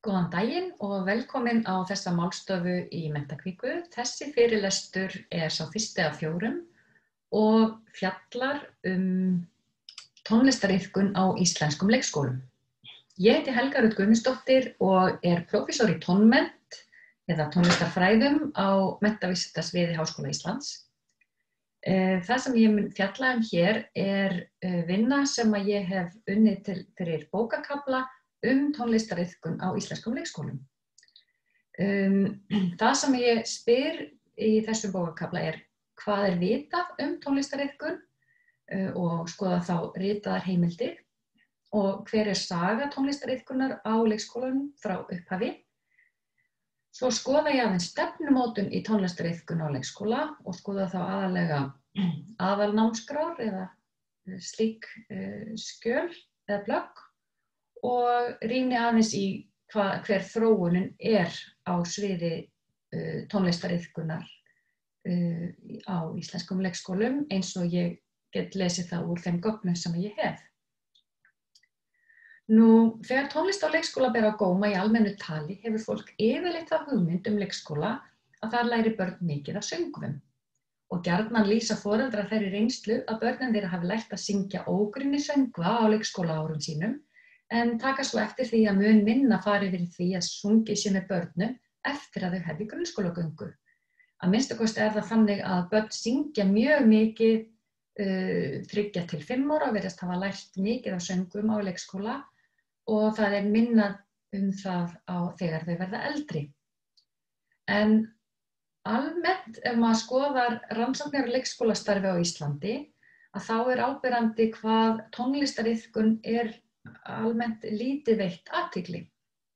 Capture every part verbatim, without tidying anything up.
Góðan daginn og velkomin á þessa málstofu í Menntakvíku. Þessi fyrirlestur er sá fyrsti af fjórum og fjallar um tónlistariðkun á íslenskum leikskólum. Ég heiti Helga Rut Guðmundsdóttir og er prófessor í tónmennt eða tónlistarfræðum á Menntavísindasviði Háskóla Íslands. Það sem ég mun fjalla um hér er vinna sem að ég hef unnið til fyrir bókakafla um tónlistariðkun á íslenskum leikskólum. Um, það sem ég spyr í þessum bókakafla er hvað er vitað um tónlistariðkun uh, og skoða þá ritaðar heimildir og hver er saga tónlistariðkunar á leikskólanum frá upphafi. Svo skoða ég aðeins stefnumótun í tónlistariðkun á leikskóla og skoða þá aðalega aðalnámskrár eða slík uh, skjöl eða plögg og rýni aðeins í hva, hver þróunin er á sviði uh, tónlistariðkunar uh, á íslenskum leikskólum eins og ég get lesið það úr þeim gögnum sem ég hef. Nú, þegar tónlist á leikskóla ber á góma í almennu tali hefur fólk yfirleitt það hugmynd um leikskóla að þar læri börn mikið af söngvum. Og gjarnan lýsa foreldrar þeirri reynslu að börnin þeirra hafi lært að syngja ógrynni söngva á leikskólaárum sínum en taka svo eftir því að mun minna fari fyrir því að sungið sé með börnum eftir að þau hefði grunnskólagöngu. Að minnsta kosti er það þannig að börn syngja mjög mikið uh, þriggja til fimm ára, virðast hafa lært mikið af söngum á leikskóla og það er minna um það á þegar þau verða eldri. En almennt ef maður skoðar rannsóknir á leikskólastarfi á Íslandi að þá er áberandi hvað tónlistariðkun er almennt lítið veitt athygli.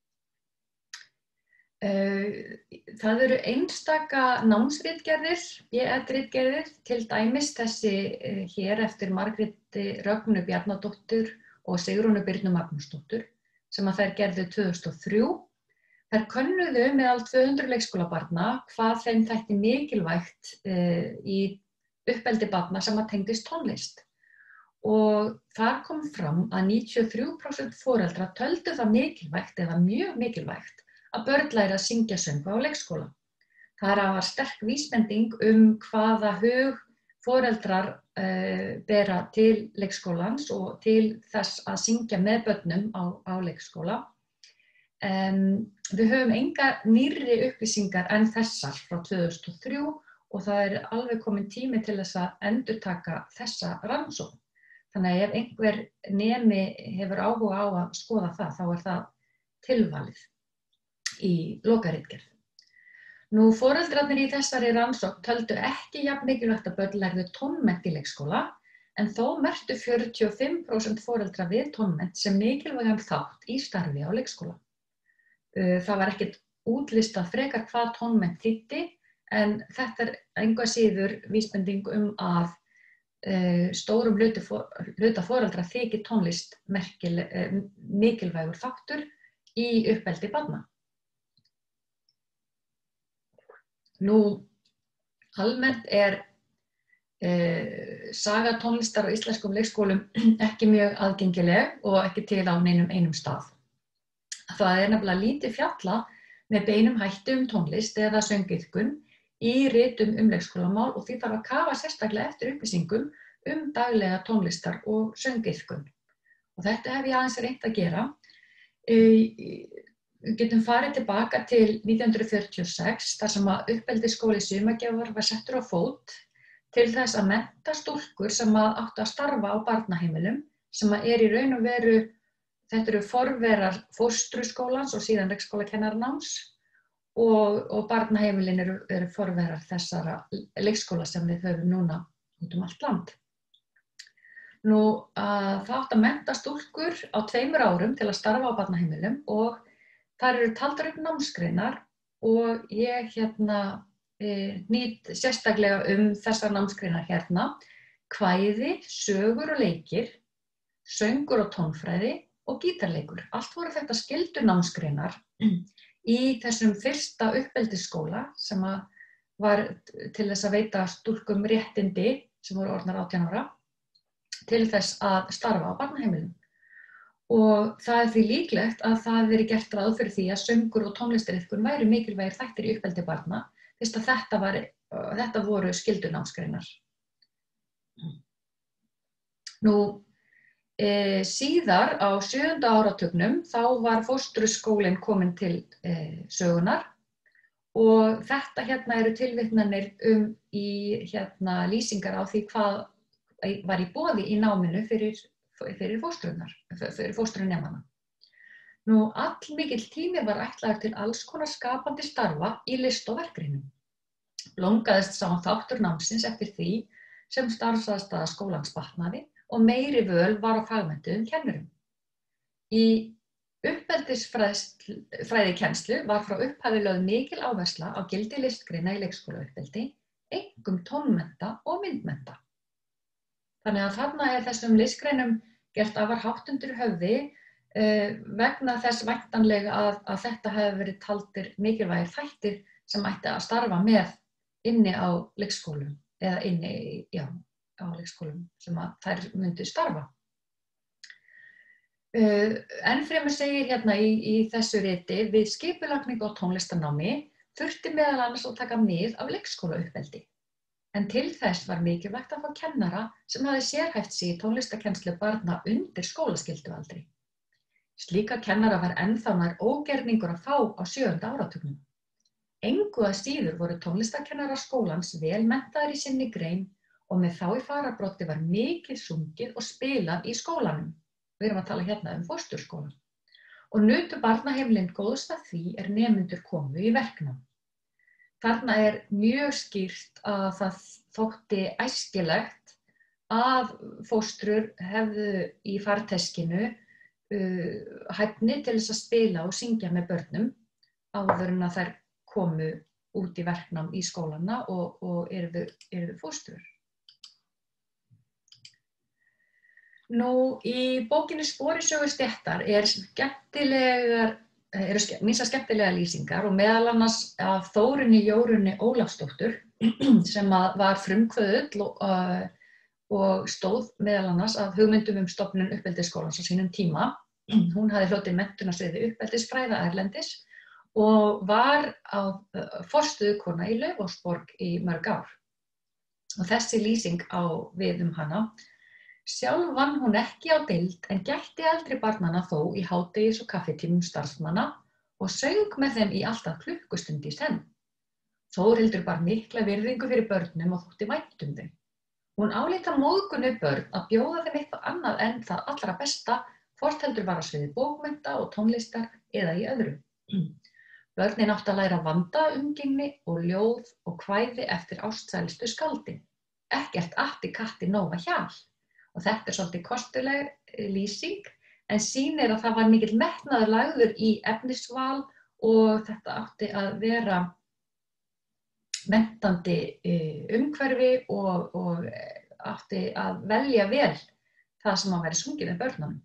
Það eru einstaka námsritgerðir, B Ed-ritgerðir, til dæmis þessi hér eftir Margréti Rögnu Bjarnadóttur og Sigrúnu Birnu Magnúsdóttur sem að þær gerðu tvö þúsund og þrjú. Þær könnuðu meðal tvö hundruð leikskólabarna hvað þeim þætti mikilvægt í uppeldi barna sem að tengdist tónlist. Og þar kom fram að níutíu og þrjú prósent foreldra töldu það mikilvægt eða mjög mikilvægt að börn læri að syngja söngva á leikskóla. Það var sterk vísbending um hvaða hug foreldrar uh, bera til leikskólans og til þess að syngja með börnum á, á leikskóla. Um, við höfum engar nýrri upplýsingar en þessar frá tvö þúsund og þrjú og það er alveg komin tími til þess að endurtaka þessa rannsókn. Þannig að ef einhver nemi hefur áhuga á að skoða það, þá er það tilvalið í lokaritgerð. Nú, foreldrarnir í þessari rannsókn töldu ekki jafn mikilvægt að börn lærðu tónmennt í leikskóla, en þó merktu fjörutíu og fimm prósent foreldra við tónmennt sem mikilvægan þátt í starfi á leikskóla. Það var ekkert útlistað frekar hvað tónmennt þýddi, en þetta er engu að síður vísbending um að Uh, stórum hluta, for, hluta foreldra þykir tónlist merkil, uh, mikilvægur þáttur í uppeldi barna. Nú, almennt er uh, saga tónlistar á íslenskum leikskólum ekki mjög aðgengileg og ekki til á neinum einum stað. Það er nefnilega lítið fjalla með beinum hætti um tónlist eða söngiðkun í ritum um leikskólamál og því þarf að kafa sérstaklega eftir upplýsingum um daglega tónlistar og söngiðkun. Og þetta hef ég aðeins reynt að gera. Við getum farið tilbaka til nítján hundruð fjörutíu og sex þar sem að uppeldisskóli Sumargjafar var settur á fót til þess að mennta stúlkur sem að áttu að starfa á barnaheimilum sem að er í raun og veru, þetta eru forverar fóstruskólans og síðan leikskólakennaranáms. Og, og barnaheimilin eru, eru forverar þessara leikskóla sem við höfum núna út um allt land. Nú, að það átt að mennta stúlkur á tveimur árum til að starfa á barnaheimilum og þar eru taldar upp námsgreinar og ég hérna e, nýt sérstaklega um þessar námsgreinar hérna kvæði, sögur og leikir, söngur og tónfræði og gítarleikur. Allt voru þetta skyldu námsgreinar í þessum fyrsta uppeldisskóla sem var til þess að veita stúlkum réttindi sem voru orðnar átján ára til þess að starfa á barnaheimilum. og það er því líklegt að það veri gert ráð fyrir því að söngur og tónlistariðkun væru mikilvægir þættir í uppeldi barna, fyrst að þetta, var, þetta voru skyldunámsgreinar. Nú, e, síðar á sjöunda áratugnum þá var fóstruskólinn kominn til e, sögunar og þetta hérna eru tilvitnanir um í hérna lýsingar á því hvað var í boði í náminu fyrir, fyrir fóstrunar, fyrir fóstrunemana. Nú, allmikill tími var ætlaður til alls konar skapandi starfa í list og verkgreinum. Blómgaðist sá þáttur námsins eftir því sem starfsaðstaða skólans batnaði og meiri völ var á fagmenntuðum kennurum. Í uppeldisfræðikennslu var frá upphafi lögð mikil áhersla á gildi listgreina í leikskólauppeldi, einkum tónmennta og myndmennta. Þannig að þarna er þessum listgreinum gert afar hátt undir höfði eh, vegna þess væntanlega að, að þetta hefur verið taldir mikilvægir þættir sem ætti að starfa með inni á leikskólum eða inni já, á leikskólum sem að þær myndu starfa. Uh, enn fremur segir hérna í, í þessu riti við skipulagningu á tónlistarnámi þurfti meðal annars að taka mið af leikskólauppeldi. En til þess var mikilvægt að fá kennara sem hafði sérhæft sig í tónlistarkennslu barna undir skólaskyldualdri. Slíka kennara var ennþá nær ógerningur að fá á sjöunda áratugnum. Engu að síður voru tónlistarkennarar skólans vel menntaðir í sinni grein og með þá í fararbroddi var mikið sungið og spilað í skólanum. Við erum að tala hérna um fósturskólann. Og nutu barnaheimilin góðst að því er nemendur komu í verknám. Þarna er mjög skýrt að það þótti æskilegt að fóstrur hefðu í farteskinu uh, hæfni til þess að spila og syngja með börnum áður en að þær komu út í verknám í skólana og, og eru við fóstrur. Nú, í bókinni Sporisögu stéttar er skemmtilegar eru minsta skemmtilega lýsingar og meðal annars af Þórunni Jórunni Ólafsdóttur sem var frumkvöðull og, og stóð meðal annars að hugmyndum um stofnun uppeldisskólans á sínum tíma. Hún hafði hlotið menntun á sviði uppeldisfræða erlendis og var á forstöðukona í Laufásborg í mörg ár. Og þessi lýsing á við um hana. Sjálf vann hún ekki á deild en gætti eldri barnanna þó í hádegis- og kaffitímum starfsmanna og söng með þeim í alltaf klukkustund í senn. Þórhildur bar mikla virðingu fyrir börnum og þótti vænt um þau. Hún álíti móðgun við börn að bjóða þeim eitthvað annað en það allra besta, hvort heldur var á sviði bókmennta og tónlistar eða í öðru. Börnin áttu að læra vandaumgengni og ljóð og kvæði eftir ástsælustu skáldin. Ekkert atti katti nóga hjal. Og þetta er svolítið kostuleg lýsing, en sýnir að það var mikill metnaður lagður í efnisval og þetta átti að vera menntandi umhverfi og, og átti að velja vel það sem að væri sungið með börnunum.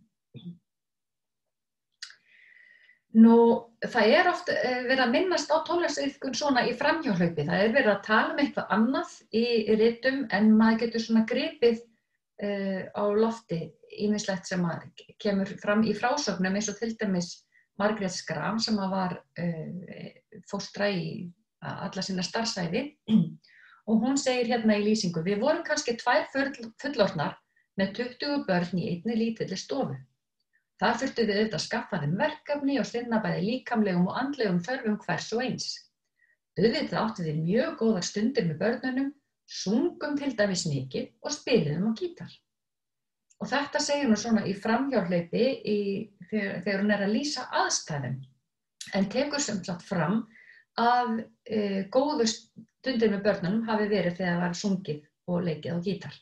Nú, það er oft verið að minnast á tónlistariðkun svona í framhjáhlaupi. Það er verið að tala um eitthvað annað í ritum en maður getur svona gripið Uh, á lofti ýmislegt sem að kemur fram í frásögnum eins og til dæmis Margrét Schram sem að var uh, fóstra í alla sína starfsævi og hún segir hérna í lýsingu: við vorum kannski tvær fullorðnar með tuttugu börn í einni lítilli stofu. Það þurfti við auðvitað að skaffa þeim verkefni og sinna bæði líkamlegum og andlegum þörfum hvers og eins. Auðvitað áttu við mjög góðar stundir með börnunum, sungum til dæmis mikið og spiliðum á gítar. Og þetta segir hún svona í framhjáhlaupi í, þegar, þegar hún er að lýsa aðstæðum, en tekur sem sagt fram að e, góður stundir með börnunum hafi verið þegar það var sungið og leikið á gítar.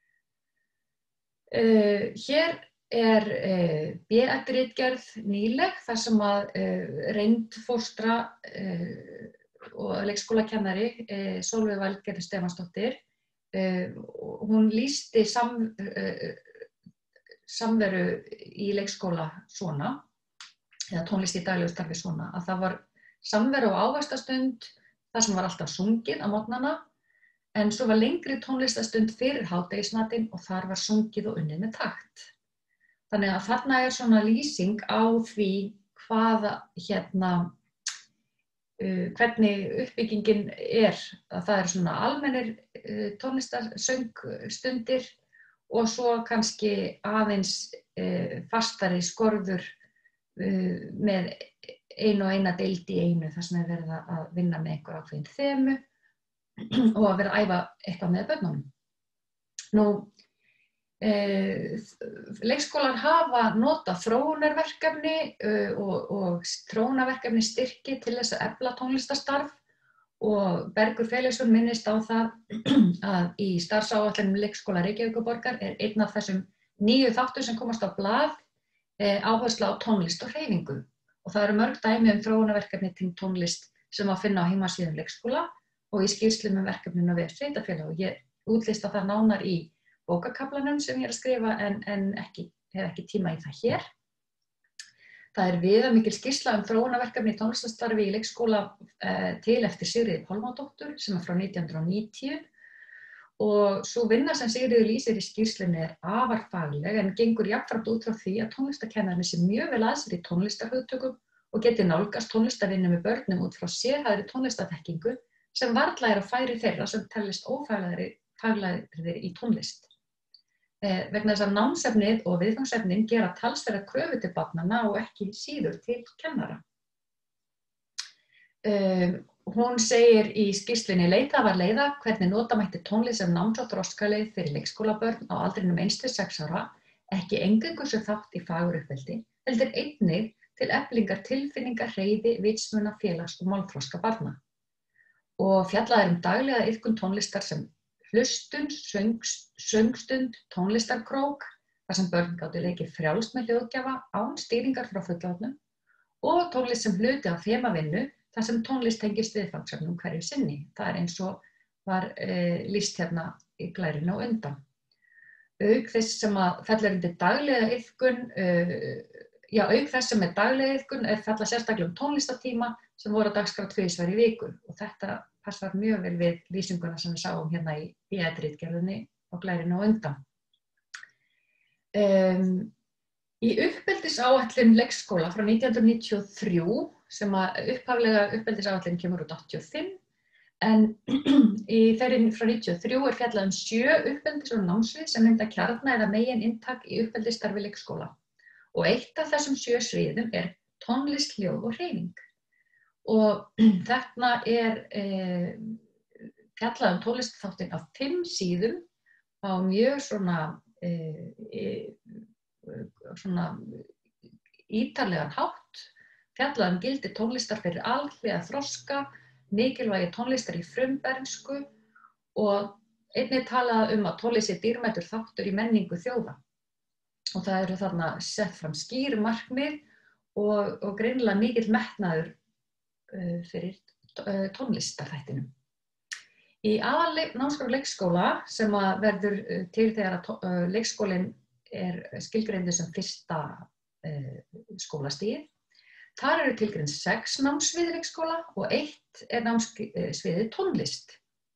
E, hér er e, B Ed-ritgerð nýleg þar sem að e, reynd fóstra e, og leikskólakennari eh, Sólveig Valgerður Stefánsdóttir. Eh, hún lýsti sam, eh, samveru í leikskóla svona, eða tónlist í daglegu starfi svona, að það var samveru og ávaxtastund þar sem var alltaf sungið á morgnana, en svo var lengri tónlistastund fyrir hádegismatinn og þar var sungið og unnið með takt. Þannig að þarna er svona lýsing á því hvaða hérna, uh, hvernig uppbyggingin er. Að það eru svona almennir uh, tónlistarsöngstundir og svo kannski aðeins uh, fastari skorður uh, með einu og eina deild í einu þar sem er verið að vinna með einhver ákveðin þemu og að vera að æfa eitthvað með börnunum. Nú, eh, leikskólar hafa notað þróunarverkefni uh, og, og þróunarverkefni styrki til þess að efla tónlistarstarf og Bergur Felixson minnist á það að í starfsáætlunum leikskóla Reykjavíkurborgar er einn af þessum nýju þáttum sem komast á blað eh, áherslu á tónlist og hreyfingu. Og það eru mörg dæmi um þróunarverkefni til tónlist sem að finna á heimasíðum leikskóla og í skýrslum um verkefninu við sveitarfélag og ég útlista það nánar í bókakaflanum sem ég er að skrifa en, en ekki, hef ekki tíma í það hér. Það er viðamikil skýrsla um þróunarverkefni í tónlistarstarfi í leikskóla eh, til eftir Sigríði Pálmadóttur sem er frá nítján hundruð níutíu og svo vinna sem Sigríður lýsir í skýrslunni er afar fagleg en gengur jafnframt út frá því að tónlistarkennarinn sé mjög vel að sér í tónlistarhugtökum og geti nálgast tónlistarvinnu með börnum út frá sérhæfðri tónlistarþekkingu sem varla er á færi þeirra sem teljast ófaglegir í tónlist. Eh, vegna þess að námsefnið og viðfangsefnin gera talsverða kröfu til barnanna og ekki síður til kennara. Um, hún segir í skýrslunni leitað var leiða hvernig nota mætti tónlist sem náms- og þroskaleið fyrir leikskólabörn á aldrinum eins til sex ára, ekki eingöngu sem þátt í faguruppeldi, heldur einnig til eflingar tilfinningar, hreyfi, vitsmuna, félags- og málþroska barna. Og fjallað er um daglega iðkun tónlistar sem hlustun, söng, söngstund, tónlistarkrók, þar sem börn gátu leikið frjálst með hljóðgjafa án stýringar frá fullorðnum og tónlist sem hluti á þemavinnu þar sem tónlist tengist viðfangsefnum hverju sinni. Það er eins og var e, lýst hérna í glærinu á undan. Auk þess sem að fellur undir daglega iðkun, e, já, auk þess sem er daglega iðkun er fellað sérstaklega um tónlistatíma sem voru á dagskrá tvisvar í viku og þetta passar mjög vel við lýsinguna sem við sáum hérna í B E-ritgerðinni á glærinu á undan. Um, í uppeldisáætlun leikskóla frá nítján hundruð níutíu og þrjú sem að upphaflega uppeldisáætlun kemur út áttatíu og fimm en í þeirri frá níutíu og þrjú er fjallað um sjö uppeldis- og námsvið sem mynda kjarna eða megin inntak í uppeldisstarfi leikskóla og eitt af þessum sjö sviðum er tónlist, hljóð og hreyfing. Og þarna er eh, fjallað um tónlistþáttinn á fimm síðum á mjög svona, eh, eh, svona ítarlegan hátt, fjallað um gildi tónlistar fyrir alhliða þroska, mikilvægi tónlistar í frumbernsku og einnig talað um að tónlist sé dýrmætur þáttur í menningu þjóða. Og það eru þarna sett fram skýr markmið og, og greinilega mikill metnaður fyrir tónlistarþættinum. Í aðalnámskrá leikskóla sem að verður til þegar að leikskólinn er skilgreindur sem fyrsta skólastigið. Þar eru tilgreind sex námssvið leikskóla og eitt er námssviðið tónlist.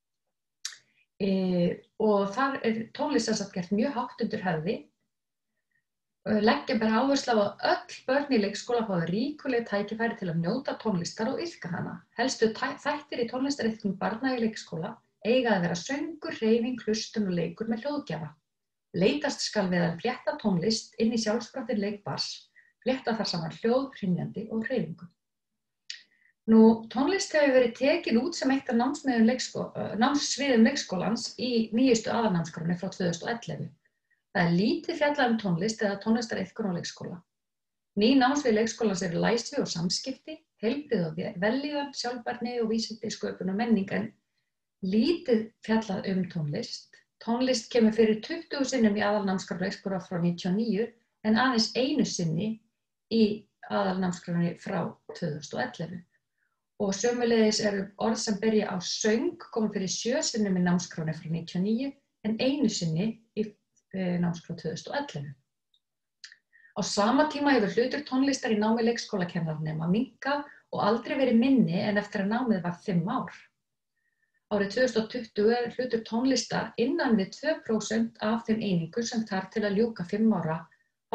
E, og þar er tónlist sem sagt gert mjög hátt undir höfði. Leggja ber áherslu á að öll börn í leikskóla fái ríkuleg tækifæri til að njóta tónlistar og iðka hana. Helstu þættir í tónlistariðkun barna í leikskóla eiga að vera söngur, hreyfing, hlustun og leikur með hljóðgjafa. Leitast skal við að flétta tónlist inn í sjálfsprottin leik barns, flétta þar saman hljóð, hrynjandi og hreyfingu. Nú, tónlist hefur verið tekin út sem eitt af námssviðum leikskóla, námssviðum leikskólans í nýjustu aðalnámskránni frá tvö þúsund og ellefu. Það er lítið fjallað um tónlist eða tónlistariðkun á leikskóla. Ný námssvið leikskólans eru læsi og samskipti, heilbrigði og vellíðan, sjálfbærni og vísindi, sköpun og menning en lítið fjallað um tónlist. Tónlist kemur fyrir tuttugu sinnum í aðalnámskrá leikskóla frá níutíu og níu en aðeins einu sinni í aðalnámskránni frá tvö þúsund og ellefu. Og sömuleiðis eru orð sem byrja á söng koma fyrir sjö sinnum í námskránni frá níutíu og níu en einu sinni í námskrá tvö þúsund og ellefu. Á sama tíma hefur hlutur tónlistar í námi leikskólakennarnema minnkað og aldrei verið minni en eftir að námið var fimm ár. Árið tvö þúsund og tuttugu er hlutur tónlistar innan við tvö prósent af þeim einingum sem þarf til að ljúka fimm ára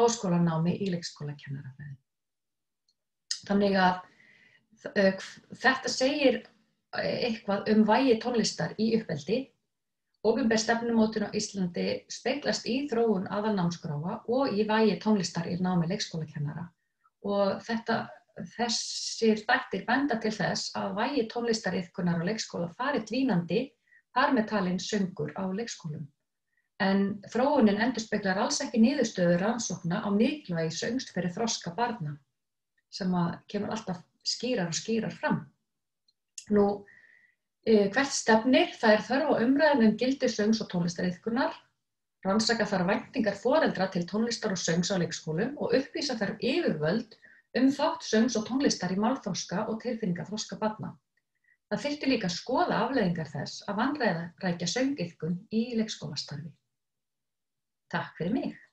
háskólanámi í leikskólakennarafræði. Þannig að uh, þetta segir eitthvað um vægi tónlistar í uppeldi. Opinber stefnumótun á Íslandi speglast í þróun aðalnámskráa og í vægi tónlistar í námi leikskólakennara. Og þetta, þessir þættir benda til þess að vægi tónlistariðkunar á leikskóla fari dvínandi, þar með talin söngur á leikskólum. En þróunin endurspeglar alls ekki niðurstöður rannsókna á mikilvægi söngs fyrir þroska barna, sem að kemur alltaf skýrar og skýrar fram. Nú, hvert stefnir, það er þörf á umræðum um gildi söngs og tónlistariðkunar, rannsaka þarf væntingar foreldra til tónlistar og söngs á leikskólum og upplýsa þarf yfirvöld um þátt söngs og tónlistar í málþroska og tilfinningaþroska barna. Það þyrfti líka að skoða afleiðingar þess að vanrækja söngiðkun í leikskólastarfi. Takk fyrir mig.